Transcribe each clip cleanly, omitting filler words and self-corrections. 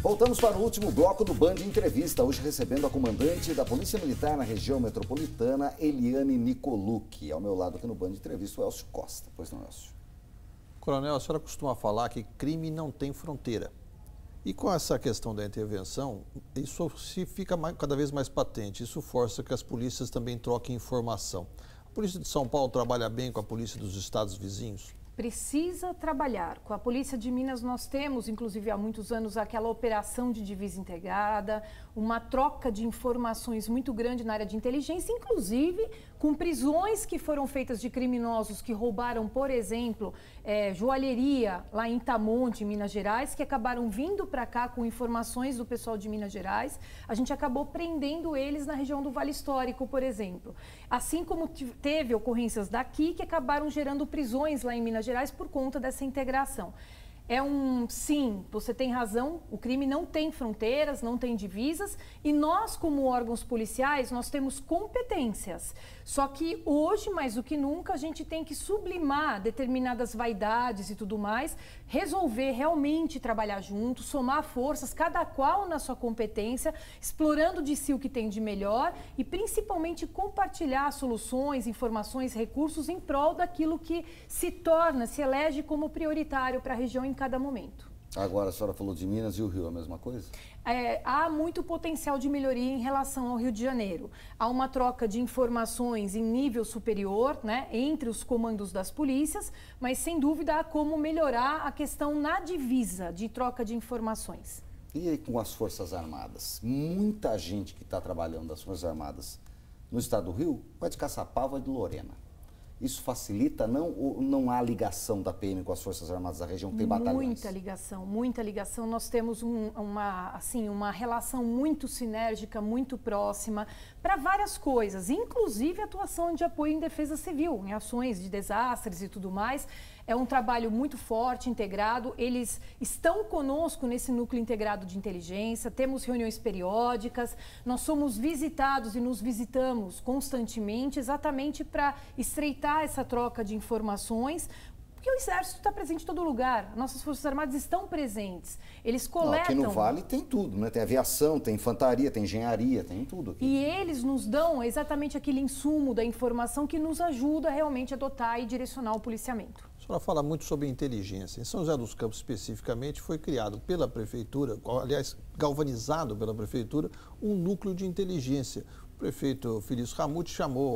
Voltamos para o último bloco do Band Entrevista, hoje recebendo a comandante da Polícia Militar na região metropolitana, Eliane Nicolucci. Ao meu lado aqui no Band Entrevista, o Elcio Costa. Pois não, Elcio? Coronel, a senhora costuma falar que crime não tem fronteira. E com essa questão da intervenção, isso se fica cada vez mais patente. Isso força que as polícias também troquem informação. A Polícia de São Paulo trabalha bem com a Polícia dos estados vizinhos? Precisa trabalhar. Com a Polícia de Minas nós temos, inclusive há muitos anos, aquela operação de divisa integrada, uma troca de informações muito grande na área de inteligência, inclusive com prisões que foram feitas de criminosos que roubaram, por exemplo, joalheria lá em Tamonte, em Minas Gerais, que acabaram vindo para cá com informações do pessoal de Minas Gerais. A gente acabou prendendo eles na região do Vale Histórico, por exemplo. Assim como teve ocorrências daqui que acabaram gerando prisões lá em Minas Gerais por conta dessa integração. Sim, você tem razão, o crime não tem fronteiras, não tem divisas e nós, como órgãos policiais, nós temos competências. Só que hoje, mais do que nunca, a gente tem que sublimar determinadas vaidades e tudo mais, resolver realmente trabalhar junto, somar forças, cada qual na sua competência, explorando de si o que tem de melhor e principalmente compartilhar soluções, informações, recursos em prol daquilo que se elege como prioritário para a região em cada momento. Agora a senhora falou de Minas e o Rio, a mesma coisa? Há muito potencial de melhoria em relação ao Rio de Janeiro. Há uma troca de informações em nível superior, né, entre os comandos das polícias, mas sem dúvida há como melhorar a questão na divisa de troca de informações. E aí com as Forças Armadas? Muita gente que está trabalhando das Forças Armadas no estado do Rio vai de Caçapava e de Lorena. Isso facilita, não há ligação da PM com as Forças Armadas da região, tem batalhões? Muita ligação. Nós temos uma relação muito sinérgica, muito próxima, para várias coisas, inclusive atuação de apoio em defesa civil, em ações de desastres e tudo mais. É um trabalho muito forte, integrado. Eles estão conosco nesse núcleo integrado de inteligência, temos reuniões periódicas, nós somos visitados e nos visitamos constantemente, exatamente para estreitar essa troca de informações, porque o Exército está presente em todo lugar, nossas Forças Armadas estão presentes, eles coletam... Aqui no Vale tem tudo, né? Tem aviação, tem infantaria, tem engenharia, tem tudo aqui. E eles nos dão exatamente aquele insumo da informação que nos ajuda realmente a adotar e direcionar o policiamento. A senhora fala muito sobre inteligência. Em São José dos Campos, especificamente, foi criado pela Prefeitura, aliás, galvanizado pela Prefeitura, um núcleo de inteligência. O prefeito Felício Ramute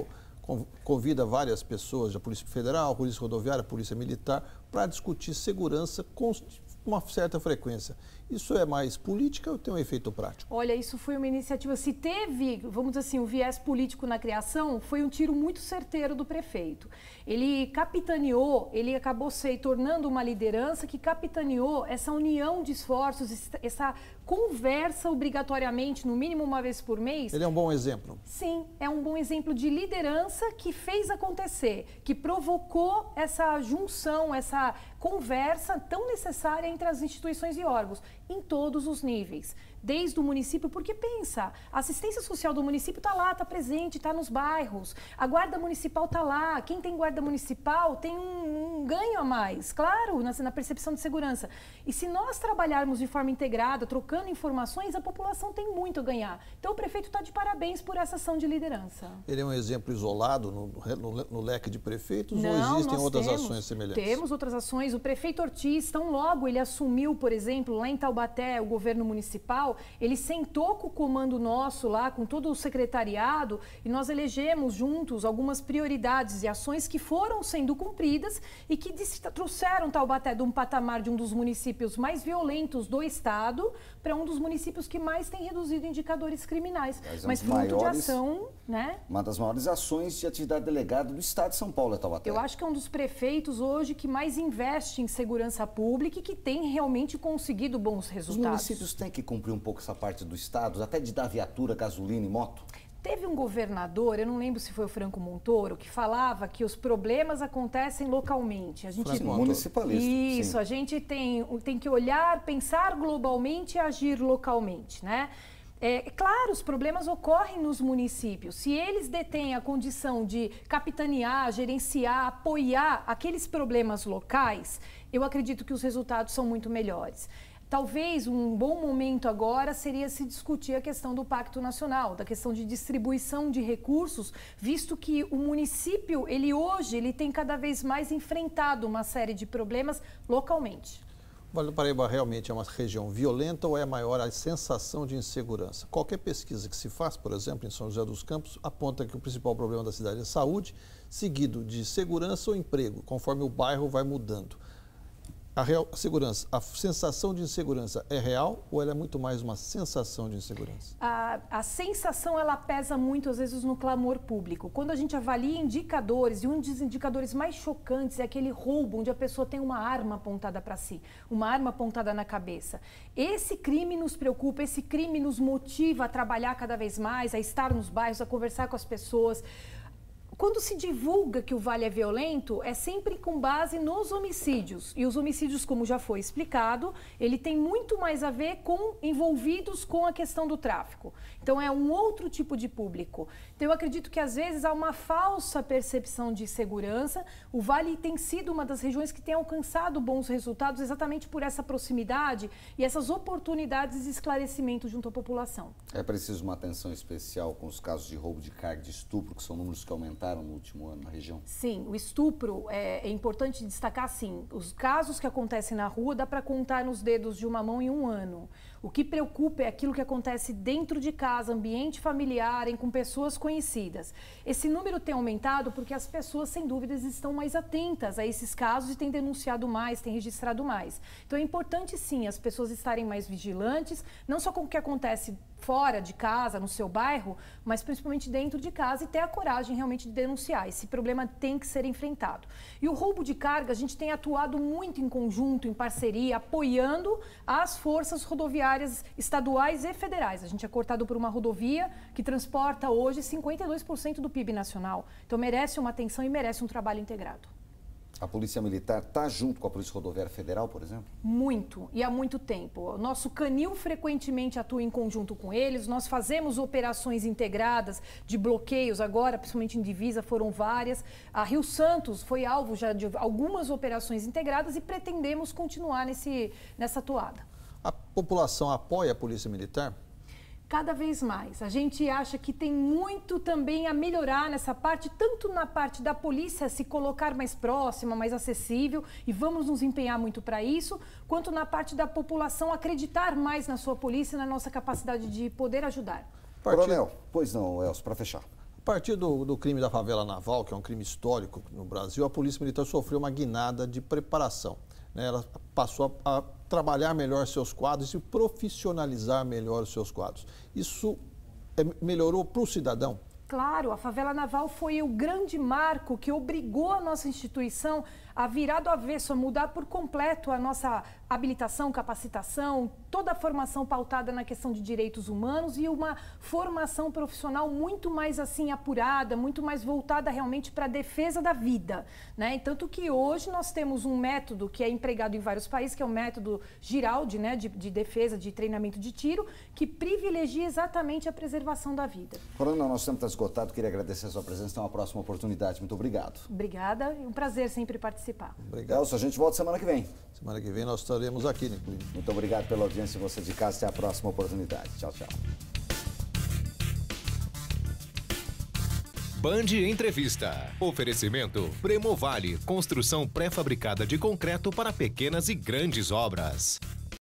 convida várias pessoas da Polícia Federal, Polícia Rodoviária, Polícia Militar, para discutir segurança com uma certa frequência. Isso é mais política ou tem um efeito prático? Olha, isso foi uma iniciativa, se teve, vamos dizer assim, o viés político na criação, foi um tiro muito certeiro do prefeito. Ele capitaneou, ele acabou se tornando uma liderança que capitaneou essa união de esforços, essa conversa obrigatoriamente, no mínimo uma vez por mês. Ele é um bom exemplo? Sim, é um bom exemplo de liderança que fez acontecer, que provocou essa junção, essa conversa tão necessária entre as instituições e órgãos, em todos os níveis, desde o município, porque pensa, a assistência social do município está lá, está presente, está nos bairros, a guarda municipal está lá, quem tem guarda municipal tem um ganho a mais, claro, na percepção de segurança. E se nós trabalharmos de forma integrada, trocando informações, a população tem muito a ganhar. Então o prefeito está de parabéns por essa ação de liderança. Ele é um exemplo isolado no leque de prefeitos ou existem outras ações semelhantes? Temos outras ações. O prefeito Ortiz, tão logo ele assumiu, por exemplo, lá em Taubaté, o governo municipal, ele sentou com o comando nosso lá, com todo o secretariado, e nós elegemos juntos algumas prioridades e ações que foram sendo cumpridas e que trouxeram Taubaté de um patamar de um dos municípios mais violentos do estado para um dos municípios que mais tem reduzido indicadores criminais. Mas fruto de ação, né? Uma das maiores ações de atividade delegada do estado de São Paulo é Taubaté. Eu acho que é um dos prefeitos hoje que mais investe em segurança pública e que tem realmente conseguido bons resultados. Os municípios têm que cumprir um pouco essa parte do estado, até de dar viatura, gasolina e moto? Teve um governador, eu não lembro se foi o Franco Montoro, que falava que os problemas acontecem localmente. A gente municipalista. Isso, sim. A gente tem que olhar, pensar globalmente e agir localmente, né? Claro, os problemas ocorrem nos municípios. Se eles detêm a condição de capitanear, gerenciar, apoiar aqueles problemas locais, eu acredito que os resultados são muito melhores. talvez um bom momento agora seria se discutir a questão do Pacto Nacional, da questão de distribuição de recursos, visto que o município, ele tem cada vez mais enfrentado uma série de problemas localmente. Vale do Paraíba realmente é uma região violenta ou é maior a sensação de insegurança? Qualquer pesquisa que se faz, por exemplo, em São José dos Campos, aponta que o principal problema da cidade é saúde, seguido de segurança ou emprego, conforme o bairro vai mudando. A sensação de insegurança é real ou ela é muito mais uma sensação de insegurança? A sensação, ela pesa muito, às vezes, no clamor público. Quando a gente avalia indicadores, e um dos indicadores mais chocantes é aquele roubo, onde a pessoa tem uma arma apontada para si, uma arma apontada na cabeça. Esse crime nos preocupa, esse crime nos motiva a trabalhar cada vez mais, a estar nos bairros, a conversar com as pessoas. Quando se divulga que o Vale é violento, é sempre com base nos homicídios. E os homicídios, como já foi explicado, ele tem muito mais a ver com envolvidos com a questão do tráfico. Então, é um outro tipo de público. Então, eu acredito que, às vezes, há uma falsa percepção de segurança. O Vale tem sido uma das regiões que tem alcançado bons resultados exatamente por essa proximidade e essas oportunidades de esclarecimento junto à população. É preciso uma atenção especial com os casos de roubo de carga, de estupro, que são números que aumentaram no último ano na região? Sim, o estupro é importante destacar, sim. Os casos que acontecem na rua dá para contar nos dedos de uma mão em um ano. O que preocupa é aquilo que acontece dentro de casa, ambiente familiar, com pessoas conhecidas. Esse número tem aumentado porque as pessoas, sem dúvidas, estão mais atentas a esses casos e têm denunciado mais, têm registrado mais. Então é importante, sim, as pessoas estarem mais vigilantes, não só com o que acontece fora de casa, no seu bairro, mas principalmente dentro de casa e ter a coragem realmente de denunciar. Esse problema tem que ser enfrentado. E o roubo de carga, a gente tem atuado muito em conjunto, em parceria, apoiando as forças rodoviárias estaduais e federais. A gente é cortado por uma rodovia que transporta hoje 52% do PIB nacional. Então merece uma atenção e merece um trabalho integrado. A Polícia Militar está junto com a Polícia Rodoviária Federal, por exemplo? Muito, e há muito tempo. O nosso canil frequentemente atua em conjunto com eles, nós fazemos operações integradas de bloqueios agora, principalmente em divisa, foram várias. A Rio Santos foi alvo já de algumas operações integradas e pretendemos continuar nessa toada. A população apoia a Polícia Militar? Cada vez mais. A gente acha que tem muito também a melhorar nessa parte, tanto na parte da polícia se colocar mais próxima, mais acessível, e vamos nos empenhar muito para isso, quanto na parte da população acreditar mais na sua polícia e na nossa capacidade de poder ajudar. Coronel, pois não, Elcio, para fechar. A partir do crime da favela naval, que é um crime histórico no Brasil, a Polícia Militar sofreu uma guinada de preparação. Ela passou a trabalhar melhor seus quadros e profissionalizar melhor os seus quadros. Isso melhorou para o cidadão? Claro, a favela naval foi o grande marco que obrigou a nossa instituição a virar do avesso, a mudar por completo a nossa habilitação, capacitação, toda a formação pautada na questão de direitos humanos e uma formação profissional muito mais assim apurada, muito mais voltada realmente para a defesa da vida, né? E tanto que hoje nós temos um método que é empregado em vários países, que é o método Giraldi, né, de defesa, de treinamento de tiro, que privilegia exatamente a preservação da vida. Coronel, nosso tempo está esgotado, queria agradecer a sua presença, até uma próxima oportunidade. Muito obrigado. Obrigada, é um prazer sempre participar. Obrigado. Elcio, a gente volta semana que vem. Semana que vem nós estaremos aqui, né, Clínio? Muito obrigado pela audiência, você de casa, até a próxima oportunidade. Tchau, tchau. Band Entrevista. Oferecimento Premovale, construção pré-fabricada de concreto para pequenas e grandes obras.